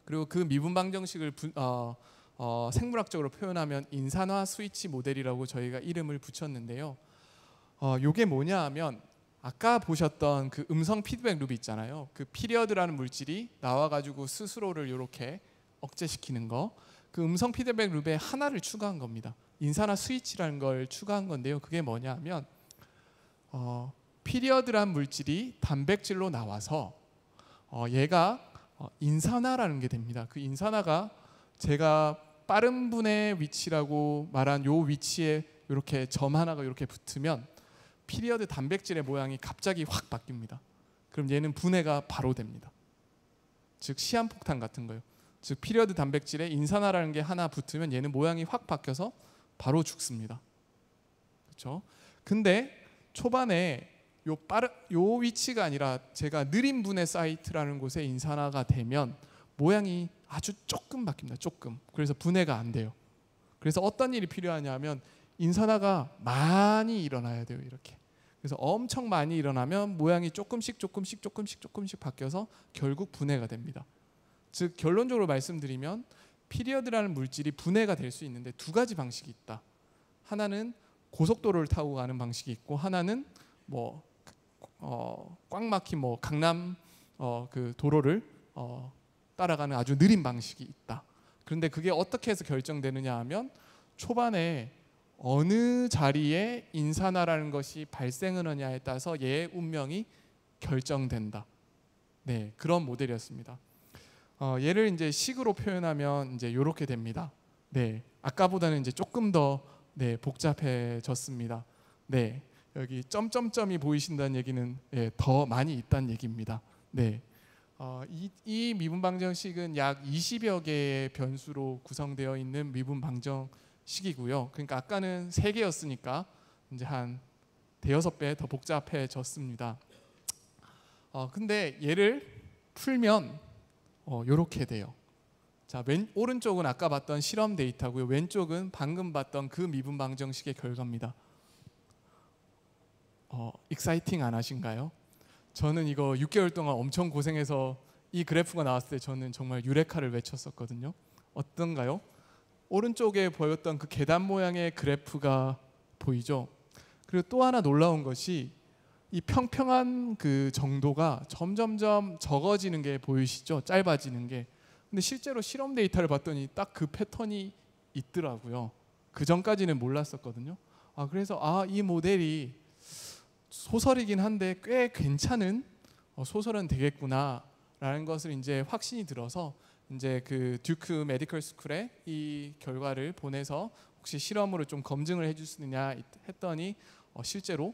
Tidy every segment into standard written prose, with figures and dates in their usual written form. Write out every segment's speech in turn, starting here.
그리고 그 미분 방정식을 생물학적으로 표현하면 인산화 스위치 모델이라고 저희가 이름을 붙였는데요. 요게 뭐냐 하면 아까 보셨던 그 음성 피드백 룹 있잖아요. 그 피리어드라는 물질이 나와가지고 스스로를 이렇게 억제시키는 거, 그 음성 피드백 룹에 하나를 추가한 겁니다. 인산화 스위치라는 걸 추가한 건데요. 그게 뭐냐 하면 피리어드란 물질이 단백질로 나와서 얘가 인산화라는 게 됩니다. 그 인산화가 제가 빠른 분의 위치라고 말한 요 위치에 이렇게 점 하나가 이렇게 붙으면 피리어드 단백질의 모양이 갑자기 확 바뀝니다. 그럼 얘는 분해가 바로 됩니다. 즉 시한폭탄 같은 거예요. 즉 피리어드 단백질에 인산화라는 게 하나 붙으면 얘는 모양이 확 바뀌어서 바로 죽습니다. 그렇죠? 근데 초반에 요 위치가 아니라 제가 느린 분해 사이트라는 곳에 인산화가 되면 모양이 아주 조금 바뀝니다. 조금. 그래서 분해가 안 돼요. 그래서 어떤 일이 필요하냐면 인산화가 많이 일어나야 돼요. 이렇게. 그래서 엄청 많이 일어나면 모양이 조금씩 바뀌어서 결국 분해가 됩니다. 즉 결론적으로 말씀드리면 피리어드라는 물질이 분해가 될 수 있는데 두 가지 방식이 있다. 하나는 고속도로를 타고 가는 방식이 있고 하나는 꽉 막힌 강남 그 도로를 따라가는 아주 느린 방식이 있다. 그런데 그게 어떻게 해서 결정되느냐 하면 초반에 어느 자리에 인산화라는 것이 발생하느냐에 따라서 얘의 운명이 결정된다. 네, 그런 모델이었습니다. 얘를 이제 식으로 표현하면 이제 이렇게 됩니다. 네, 아까보다는 이제 조금 더 복잡해졌습니다. 네, 여기 점점점이 보이신다는 얘기는 더 많이 있다는 얘기입니다. 네, 이 미분 방정식은 약 20여 개의 변수로 구성되어 있는 미분 방정식이고요. 그러니까 아까는 3개였으니까 이제 한 대여섯 배 더 복잡해졌습니다. 근데 얘를 풀면 이렇게 돼요. 자, 오른쪽은 아까 봤던 실험 데이터고요. 왼쪽은 방금 봤던 그 미분 방정식의 결과입니다. 익사이팅 안 하신가요? 저는 이거 6개월 동안 엄청 고생해서 이 그래프가 나왔을 때 저는 정말 유레카를 외쳤었거든요. 어떤가요? 오른쪽에 보였던 그 계단 모양의 그래프가 보이죠? 그리고 또 하나 놀라운 것이 이 평평한 그 정도가 점점점 적어지는 게 보이시죠? 짧아지는 게. 근데 실제로 실험 데이터를 봤더니 딱 그 패턴이 있더라고요. 그 전까지는 몰랐었거든요. 그래서 이 모델이 소설이긴 한데 꽤 괜찮은 소설은 되겠구나라는 것을 이제 확신이 들어서 이제 그 듀크 메디컬 스쿨에 이 결과를 보내서 혹시 실험으로 좀 검증을 해줄 수 있느냐 했더니 실제로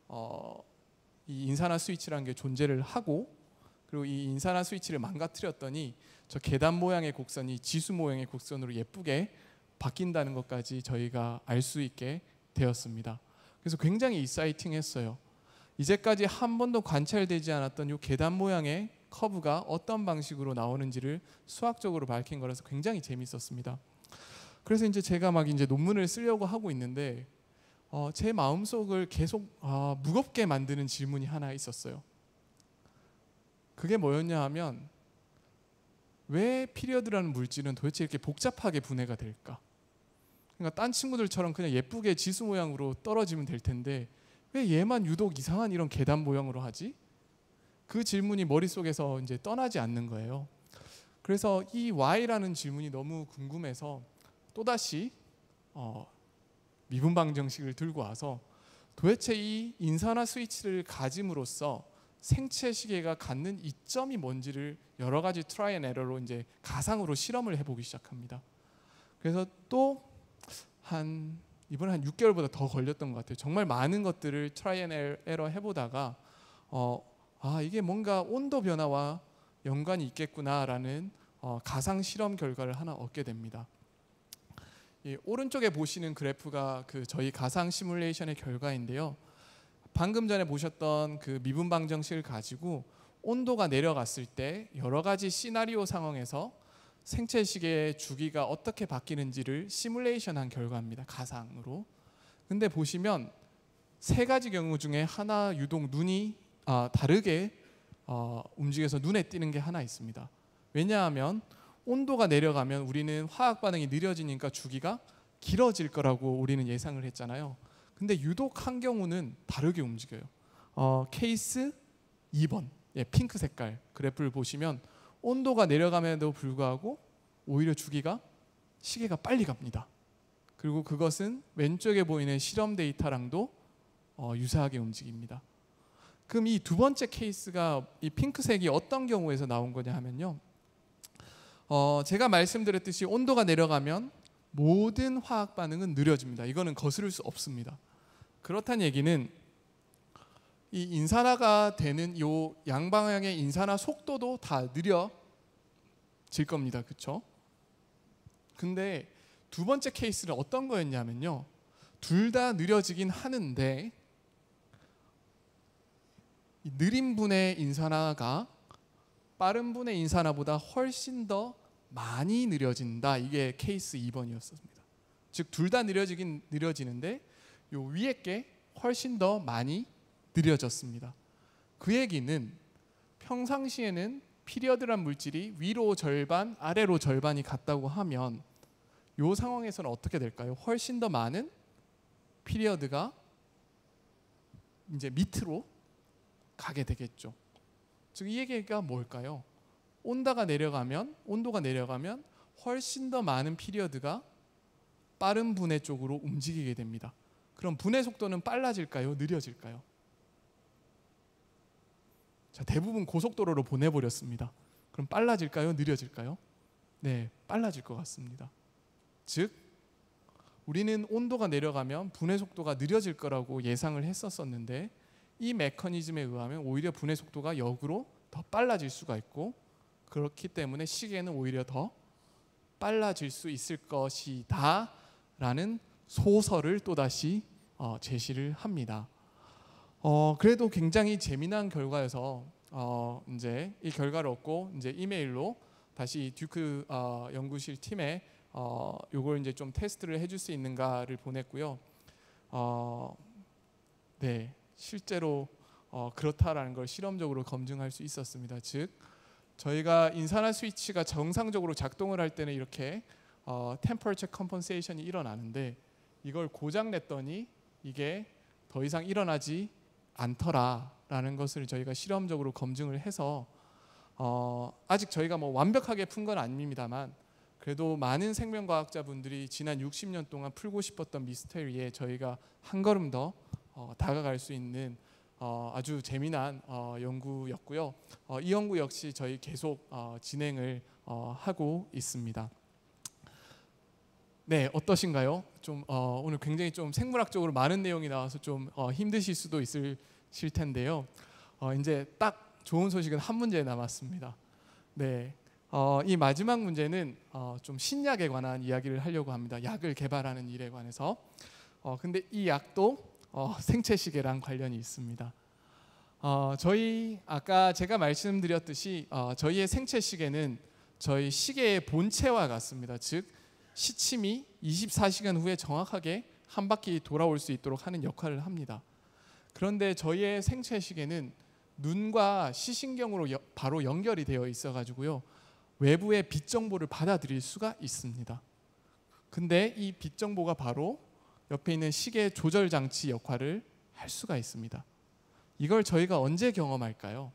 이 인산화 스위치라는 게 존재를 하고 그리고 이 인산화 스위치를 망가뜨렸더니 저 계단 모양의 곡선이 지수 모양의 곡선으로 예쁘게 바뀐다는 것까지 저희가 알 수 있게 되었습니다. 그래서 굉장히 익사이팅했어요. 이제까지 한 번도 관찰되지 않았던 이 계단 모양의 커브가 어떤 방식으로 나오는지를 수학적으로 밝힌 거라서 굉장히 재밌었습니다. 그래서 이제 제가 막 이제 논문을 쓰려고 하고 있는데 제 마음속을 계속 무겁게 만드는 질문이 하나 있었어요. 그게 뭐였냐 하면 왜 피리어드라는 물질은 도대체 이렇게 복잡하게 분해가 될까? 그러니까 딴 친구들처럼 그냥 예쁘게 지수 모양으로 떨어지면 될 텐데 왜 얘만 유독 이상한 이런 계단 모양으로 하지? 그 질문이 머릿속에서 이제 떠나지 않는 거예요. 그래서 이 Y라는 질문이 너무 궁금해서 또다시 미분 방정식을 들고 와서 도대체 이 인산화 스위치를 가짐으로써 생체 시계가 갖는 이점이 뭔지를 여러 가지 트라이 앤 에러로 이제 가상으로 실험을 해보기 시작합니다. 그래서 또 이번에 한 6개월보다 더 걸렸던 것 같아요. 정말 많은 것들을 트라이 앤 에러 해보다가 이게 뭔가 온도 변화와 연관이 있겠구나라는 가상 실험 결과를 하나 얻게 됩니다. 이 오른쪽에 보시는 그래프가 그 저희 가상 시뮬레이션의 결과인데요. 방금 전에 보셨던 그 미분 방정식을 가지고 온도가 내려갔을 때 여러 가지 시나리오 상황에서 생체 시계의 주기가 어떻게 바뀌는지를 시뮬레이션한 결과입니다. 가상으로. 근데 보시면 세 가지 경우 중에 하나 유독 눈이 다르게 움직여서 눈에 띄는 게 하나 있습니다. 왜냐하면 온도가 내려가면 우리는 화학 반응이 느려지니까 주기가 길어질 거라고 우리는 예상을 했잖아요. 근데 유독 한 경우는 다르게 움직여요. 케이스 2번, 핑크 색깔 그래프를 보시면 온도가 내려감에도 불구하고 오히려 주기가 시계가 빨리 갑니다. 그리고 그것은 왼쪽에 보이는 실험 데이터랑도 유사하게 움직입니다. 그럼 이 두 번째 케이스가 이 핑크색이 어떤 경우에서 나온 거냐 하면요. 제가 말씀드렸듯이 온도가 내려가면 모든 화학 반응은 느려집니다. 이거는 거스를 수 없습니다. 그렇다는 얘기는 이 인산화가 되는 이 양방향의 인산화 속도도 다 느려질 겁니다. 그렇죠? 근데 두 번째 케이스는 어떤 거였냐면요. 둘 다 느려지긴 하는데 이 느린 분의 인산화가 빠른 분의 인산화보다 훨씬 더 많이 느려진다. 이게 케이스 2번이었습니다. 즉 둘 다 느려지긴 느려지는데 요 위에 게 훨씬 더 많이 느려졌습니다. 그 얘기는 평상시에는 피리어드란 물질이 위로 절반, 아래로 절반이 같다고 하면 이 상황에서는 어떻게 될까요? 훨씬 더 많은 피리어드가 이제 밑으로 가게 되겠죠. 즉 이 얘기가 뭘까요? 온도가 내려가면 훨씬 더 많은 피리어드가 빠른 분해 쪽으로 움직이게 됩니다. 그럼 분해 속도는 빨라질까요? 느려질까요? 자, 대부분 고속도로로 보내버렸습니다. 그럼 빨라질까요? 느려질까요? 네, 빨라질 것 같습니다. 즉 우리는 온도가 내려가면 분해 속도가 느려질 거라고 예상을 했었는데 이 메커니즘에 의하면 오히려 분해 속도가 역으로 더 빨라질 수가 있고 그렇기 때문에 시계는 오히려 더 빨라질 수 있을 것이다 라는 소설을 또다시 제시를 합니다. 그래도 굉장히 재미난 결과여서 이제 이 결과를 얻고 이제 이메일로 다시 듀크 연구실 팀에 요걸 이제 좀 테스트를 해줄 수 있는가를 보냈고요. 네, 실제로 그렇다라는 걸 실험적으로 검증할 수 있었습니다. 즉 저희가 인산화 스위치가 정상적으로 작동을 할 때는 이렇게 temperature compensation이 일어나는데 이걸 고장 냈더니 이게 더 이상 일어나지 않더라라는 것을 저희가 실험적으로 검증을 해서 아직 저희가 뭐 완벽하게 푼 건 아닙니다만 그래도 많은 생명과학자분들이 지난 60년 동안 풀고 싶었던 미스테리에 저희가 한 걸음 더 다가갈 수 있는 아주 재미난 연구였고요. 이 연구 역시 저희 계속 진행을 하고 있습니다. 네, 어떠신가요? 좀 오늘 굉장히 좀 생물학적으로 많은 내용이 나와서 좀 힘드실 수도 있으실 텐데요. 이제 딱 좋은 소식은 한 문제 남았습니다. 네, 이 마지막 문제는 좀 신약에 관한 이야기를 하려고 합니다. 약을 개발하는 일에 관해서. 근데 이 약도 생체시계랑 관련이 있습니다. 저희 아까 제가 말씀드렸듯이 저희의 생체시계는 저희 시계의 본체와 같습니다. 즉 시침이 24시간 후에 정확하게 한 바퀴 돌아올 수 있도록 하는 역할을 합니다. 그런데 저희의 생체시계는 눈과 시신경으로 바로 연결이 되어 있어 가지고요. 외부의 빛 정보를 받아들일 수가 있습니다. 근데 이 빛 정보가 바로 옆에 있는 시계 조절 장치 역할을 할 수가 있습니다. 이걸 저희가 언제 경험할까요?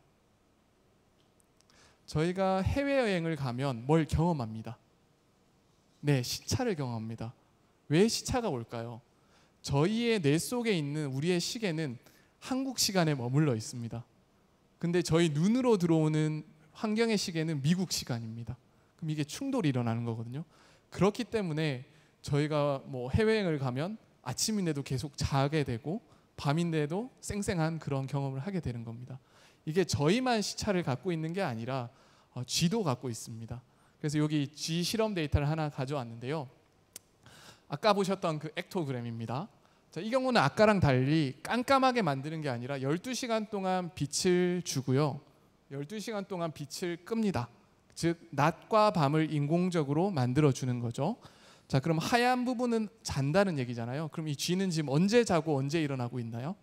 저희가 해외여행을 가면 뭘 경험합니다. 네, 시차를 경험합니다. 왜 시차가 올까요? 저희의 뇌 속에 있는 우리의 시계는 한국 시간에 머물러 있습니다. 근데 저희 눈으로 들어오는 환경의 시계는 미국 시간입니다. 그럼 이게 충돌이 일어나는 거거든요. 그렇기 때문에 저희가 뭐 해외여행을 가면 아침인데도 계속 자게 되고 밤인데도 쌩쌩한 그런 경험을 하게 되는 겁니다. 이게 저희만 시차를 갖고 있는 게 아니라 쥐도 갖고 있습니다. 그래서 여기 쥐 실험 데이터를 하나 가져왔는데요. 아까 보셨던 그 액토그램입니다. 자, 이 경우는 아까랑 달리 깜깜하게 만드는 게 아니라 12시간 동안 빛을 주고요. 12시간 동안 빛을 끕니다. 즉 낮과 밤을 인공적으로 만들어주는 거죠. 자, 그럼 하얀 부분은 잔다는 얘기잖아요. 그럼 이 쥐는 지금 언제 자고 언제 일어나고 있나요?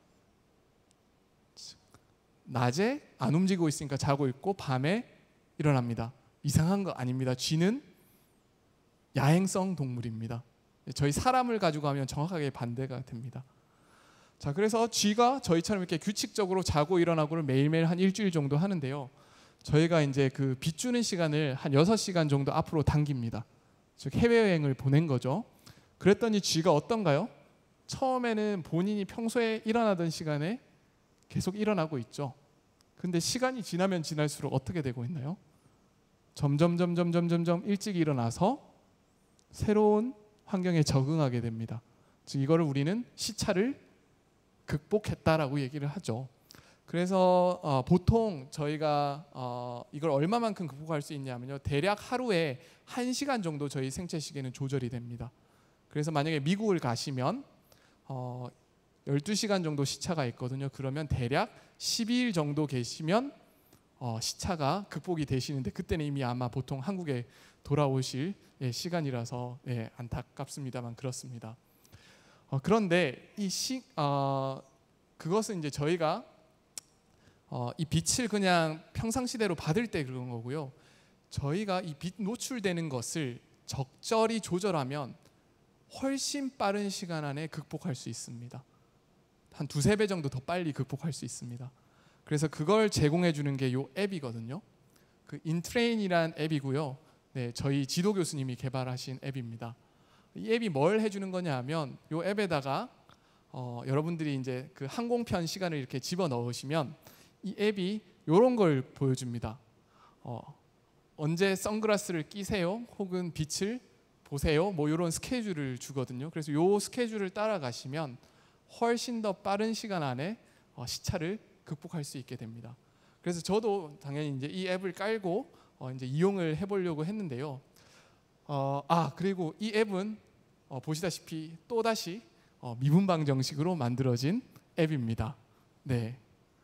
낮에 안 움직이고 있으니까 자고 있고 밤에 일어납니다. 이상한 거 아닙니다. 쥐는 야행성 동물입니다. 저희 사람을 가지고 하면 정확하게 반대가 됩니다. 자, 그래서 쥐가 저희처럼 이렇게 규칙적으로 자고 일어나고를 매일매일 한 일주일 정도 하는데요. 저희가 이제 그 빚주는 시간을 한 6시간 정도 앞으로 당깁니다. 즉 해외여행을 보낸 거죠. 그랬더니 쥐가 어떤가요? 처음에는 본인이 평소에 일어나던 시간에 계속 일어나고 있죠. 근데 시간이 지나면 지날수록 어떻게 되고 있나요? 점점 일찍 일어나서 새로운 환경에 적응하게 됩니다. 즉 이거를 우리는 시차를 극복했다라고 얘기를 하죠. 그래서 보통 저희가 이걸 얼마만큼 극복할 수 있냐면요, 대략 하루에 1시간 정도 저희 생체 시계는 조절이 됩니다. 그래서 만약에 미국을 가시면 12시간 정도 시차가 있거든요. 그러면 대략 12일 정도 계시면 시차가 극복이 되시는데, 그때는 이미 아마 보통 한국에 돌아오실 시간이라서 안타깝습니다만 그렇습니다. 그런데 그것은 이제 저희가 이 빛을 그냥 평상시대로 받을 때 그런 거고요. 저희가 이 빛 노출되는 것을 적절히 조절하면 훨씬 빠른 시간 안에 극복할 수 있습니다. 한 2~3배 정도 더 빨리 극복할 수 있습니다. 그래서 그걸 제공해 주는 게 이 앱이거든요. 그 인트레인이란 앱이고요. 네, 저희 지도 교수님이 개발하신 앱입니다. 이 앱이 뭘 해주는 거냐 하면, 이 앱에다가 여러분들이 이제 그 항공편 시간을 이렇게 집어 넣으시면 이 앱이 이런 걸 보여줍니다. 언제 선글라스를 끼세요? 혹은 빛을 보세요? 뭐 이런 스케줄을 주거든요. 그래서 이 스케줄을 따라가시면 훨씬 더 빠른 시간 안에 시차를 극복할 수 있게 됩니다. 그래서 저도 당연히 이제 이 앱을 깔고 이제 이용을 해보려고 했는데요. 그리고 이 앱은 보시다시피 또 다시 미분방 정식으로 만들어진 앱입니다. 네,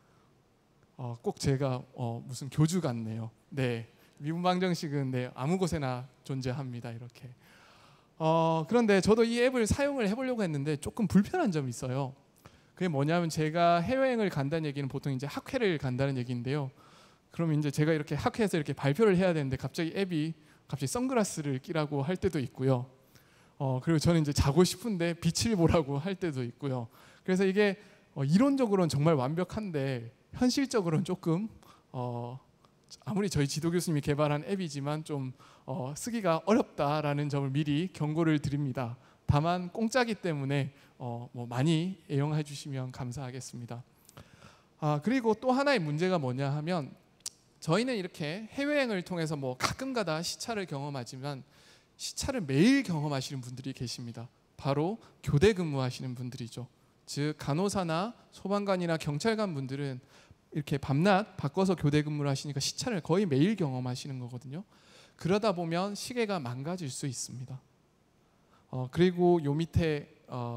꼭 제가 무슨 교주 같네요. 네, 미분방 정식은 아무 곳에나 존재합니다. 이렇게. 그런데 저도 이 앱을 사용을 해보려고 했는데 조금 불편한 점이 있어요. 그게 뭐냐면, 제가 해외여행을 간다는 얘기는 보통 이제 학회를 간다는 얘기인데요. 그럼 이제 제가 이렇게 학회에서 이렇게 발표를 해야 되는데 갑자기 앱이 선글라스를 끼라고 할 때도 있고요. 그리고 저는 이제 자고 싶은데 빛을 보라고 할 때도 있고요. 그래서 이게 이론적으로는 정말 완벽한데 현실적으로는 조금 아무리 저희 지도 교수님이 개발한 앱이지만 좀 쓰기가 어렵다라는 점을 미리 경고를 드립니다. 다만 공짜기 때문에 뭐 많이 애용해 주시면 감사하겠습니다. 그리고 또 하나의 문제가 뭐냐 하면, 저희는 이렇게 해외여행을 통해서 뭐 가끔가다 시차를 경험하지만 시차를 매일 경험하시는 분들이 계십니다. 바로 교대 근무하시는 분들이죠. 즉 간호사나 소방관이나 경찰관 분들은 이렇게 밤낮 바꿔서 교대 근무를 하시니까 시차를 거의 매일 경험하시는 거거든요. 그러다 보면 시계가 망가질 수 있습니다. 그리고 요 밑에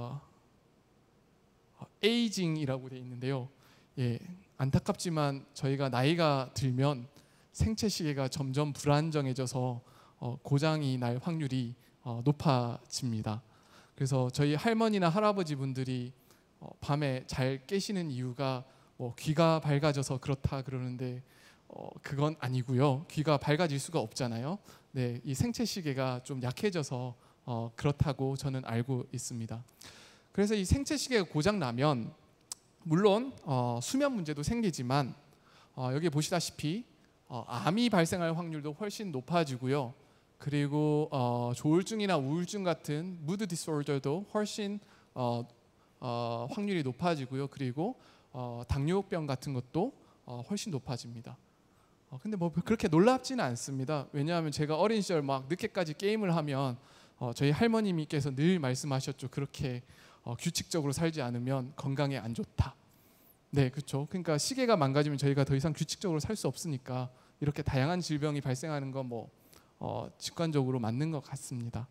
에이징이라고 되어 있는데요. 안타깝지만 저희가 나이가 들면 생체 시계가 점점 불안정해져서 고장이 날 확률이 높아집니다. 그래서 저희 할머니나 할아버지 분들이 밤에 잘 깨시는 이유가 귀가 밝아져서 그렇다 그러는데 그건 아니고요. 귀가 밝아질 수가 없잖아요. 네, 이 생체 시계가 좀 약해져서 그렇다고 저는 알고 있습니다. 그래서 이 생체 시계가 고장 나면 물론 수면 문제도 생기지만 여기 보시다시피 암이 발생할 확률도 훨씬 높아지고요. 그리고 조울증이나 우울증 같은 무드 디스오더도 훨씬 확률이 높아지고요. 그리고 당뇨병 같은 것도 훨씬 높아집니다. 근데 뭐 그렇게 놀랍지는 않습니다. 왜냐하면 제가 어린 시절 막 늦게까지 게임을 하면 저희 할머님께서 늘 말씀하셨죠. 그렇게 규칙적으로 살지 않으면 건강에 안 좋다. 네, 그렇죠. 그러니까 시계가 망가지면 저희가 더 이상 규칙적으로 살 수 없으니까 이렇게 다양한 질병이 발생하는 건 뭐 직관적으로 맞는 것 같습니다.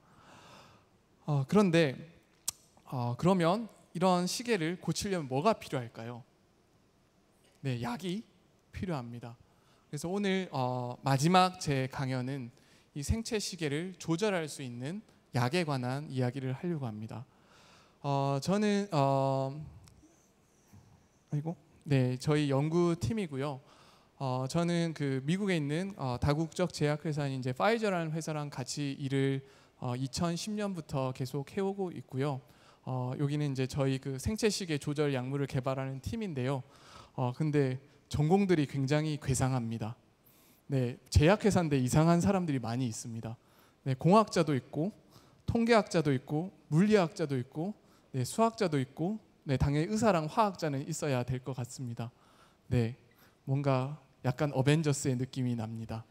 그런데 그러면 이런 시계를 고치려면 뭐가 필요할까요? 네, 약이 필요합니다. 그래서 오늘 마지막 제 강연은 이 생체 시계를 조절할 수 있는 약에 관한 이야기를 하려고 합니다. 저는 저희 연구팀이고요. 저는 그 미국에 있는 다국적 제약회사인 이제 파이저라는 회사랑 같이 일을 2010년부터 계속 해오고 있고요. 여기는 이제 저희 그 생체시계 조절 약물을 개발하는 팀인데요. 근데 전공들이 굉장히 괴상합니다. 네, 제약회사인데 이상한 사람들이 많이 있습니다. 네, 공학자도 있고, 통계학자도 있고, 물리학자도 있고, 네, 수학자도 있고, 네, 당연히 의사랑 화학자는 있어야 될 것 같습니다. 네, 뭔가 약간 어벤져스의 느낌이 납니다.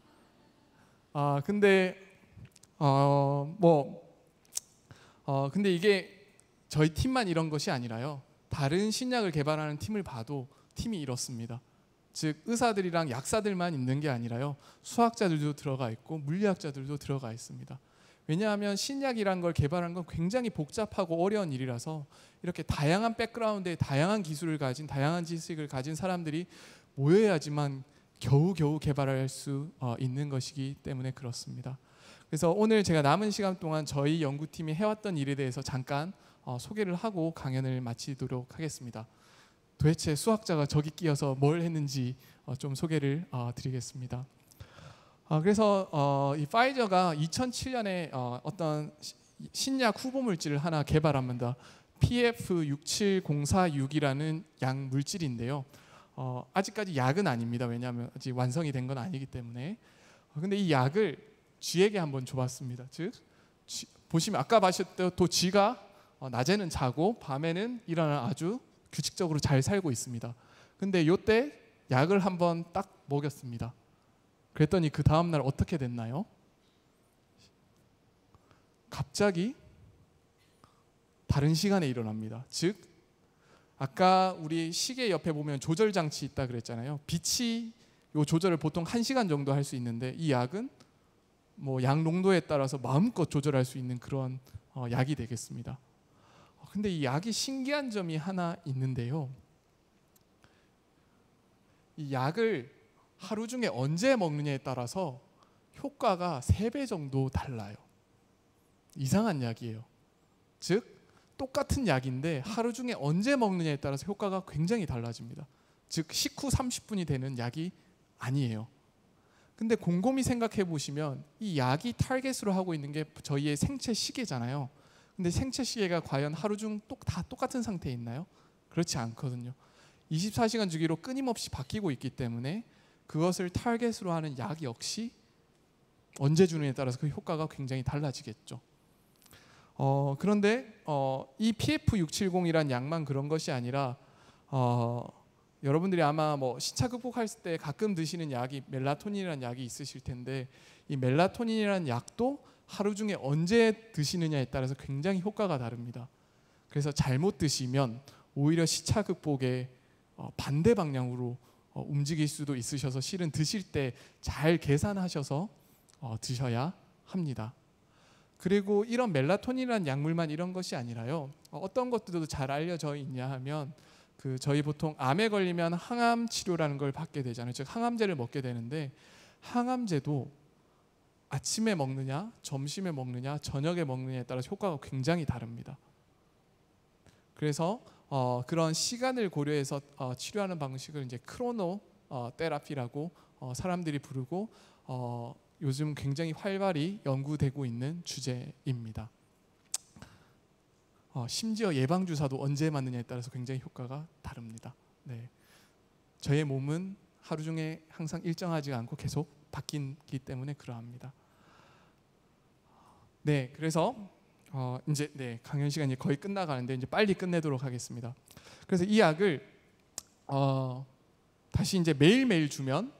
근데 근데 이게 저희 팀만 이런 것이 아니라요. 다른 신약을 개발하는 팀을 봐도 팀이 이렇습니다. 즉 의사들이랑 약사들만 있는 게 아니라요. 수학자들도 들어가 있고 물리학자들도 들어가 있습니다. 왜냐하면 신약이란 걸 개발하는 건 굉장히 복잡하고 어려운 일이라서 이렇게 다양한 백그라운드에 다양한 기술을 가진 다양한 지식을 가진 사람들이 모여야지만 겨우겨우 개발할 수 있는 것이기 때문에 그렇습니다. 그래서 오늘 제가 남은 시간 동안 저희 연구팀이 해왔던 일에 대해서 잠깐 소개를 하고 강연을 마치도록 하겠습니다. 도대체 수학자가 저기 끼어서 뭘 했는지 좀 소개를 드리겠습니다. 그래서 이 파이저가 2007년에 어떤 신약 후보 물질을 하나 개발합니다. PF67046이라는 약 물질인데요. 아직까지 약은 아닙니다. 왜냐하면 아직 완성이 된 건 아니기 때문에. 근데 이 약을 쥐에게 한번 줘봤습니다. 즉 보시면 아까 보셨던 또 쥐가 낮에는 자고 밤에는 일어나 아주 규칙적으로 잘 살고 있습니다. 근데 요때 약을 한번 딱 먹였습니다. 그랬더니 그 다음 날 어떻게 됐나요? 갑자기 다른 시간에 일어납니다. 즉 아까 우리 시계 옆에 보면 조절 장치 있다 그랬잖아요. 빛이 요 조절을 보통 1시간 정도 할 수 있는데 이 약은 뭐 약 농도에 따라서 마음껏 조절할 수 있는 그런 약이 되겠습니다. 근데 이 약이 신기한 점이 하나 있는데요. 이 약을 하루 중에 언제 먹느냐에 따라서 효과가 3배 정도 달라요. 이상한 약이에요. 즉 똑같은 약인데 하루 중에 언제 먹느냐에 따라서 효과가 굉장히 달라집니다. 즉 식후 30분이 되는 약이 아니에요. 근데 곰곰이 생각해 보시면 이 약이 타겟으로 하고 있는 게 저희의 생체 시계잖아요. 근데 생체 시계가 과연 하루 중 다 똑같은 상태에 있나요? 그렇지 않거든요. 24시간 주기로 끊임없이 바뀌고 있기 때문에 그것을 타겟으로 하는 약 역시 언제 주느냐에 따라서 그 효과가 굉장히 달라지겠죠. 그런데 이 PF670이란 약만 그런 것이 아니라 여러분들이 아마 뭐 시차 극복할 때 가끔 드시는 약이 멜라토닌이라는 약이 있으실 텐데 이 멜라토닌이라는 약도 하루 중에 언제 드시느냐에 따라서 굉장히 효과가 다릅니다. 그래서 잘못 드시면 오히려 시차 극복에 반대 방향으로 움직일 수도 있으셔서 실은 드실 때 잘 계산하셔서 드셔야 합니다. 그리고 이런 멜라토닌이라는 약물만 이런 것이 아니라요. 어떤 것들도 잘 알려져 있냐 하면 그 저희 보통 암에 걸리면 항암 치료라는 걸 받게 되잖아요. 즉 항암제를 먹게 되는데 항암제도 아침에 먹느냐, 점심에 먹느냐, 저녁에 먹느냐에 따라서 효과가 굉장히 다릅니다. 그래서 그런 시간을 고려해서 치료하는 방식을 이제 크로노 테라피라고 사람들이 부르고 요즘 굉장히 활발히 연구되고 있는 주제입니다. 심지어 예방 주사도 언제 맞느냐에 따라서 굉장히 효과가 다릅니다. 네. 저의 몸은 하루 중에 항상 일정하지 않고 계속 바뀌기 때문에 그러합니다. 네, 그래서 이제 강연 시간이 거의 끝나가는데 이제 빨리 끝내도록 하겠습니다. 그래서 이 약을 다시 이제 매일매일 주면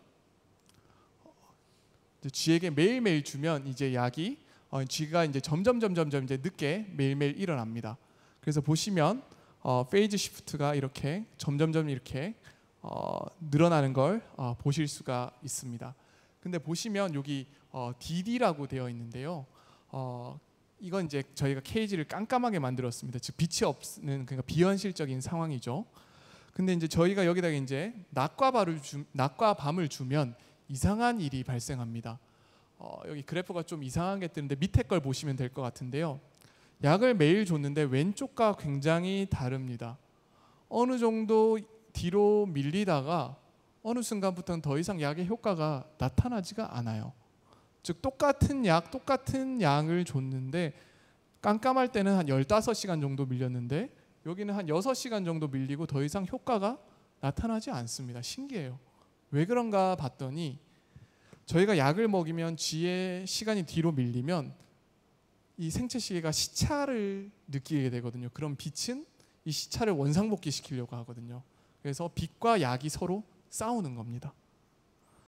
쥐에게 매일매일 주면 이제 약이 쥐가 이제 점점 이제 늦게 매일매일 일어납니다. 그래서 보시면 페이즈 시프트가 이렇게 점점 이렇게 늘어나는 걸 보실 수가 있습니다. 근데 보시면 여기 DD라고 되어 있는데요. 이건 이제 저희가 케이지를 깜깜하게 만들었습니다. 즉 빛이 없는 그러니까 비현실적인 상황이죠. 근데 이제 저희가 여기다가 이제 낮과 밤을 주면 이상한 일이 발생합니다. 여기 그래프가 좀 이상한 게 뜨는데 밑에 걸 보시면 될 것 같은데요. 약을 매일 줬는데 왼쪽과 굉장히 다릅니다. 어느 정도 뒤로 밀리다가 어느 순간부터는 더 이상 약의 효과가 나타나지가 않아요. 즉 똑같은 약, 똑같은 양을 줬는데 깜깜할 때는 한 15시간 정도 밀렸는데 여기는 한 6시간 정도 밀리고 더 이상 효과가 나타나지 않습니다. 신기해요. 왜 그런가 봤더니 저희가 약을 먹이면 쥐의 시간이 뒤로 밀리면 이 생체시계가 시차를 느끼게 되거든요. 그럼 빛은 이 시차를 원상복귀시키려고 하거든요. 그래서 빛과 약이 서로 싸우는 겁니다.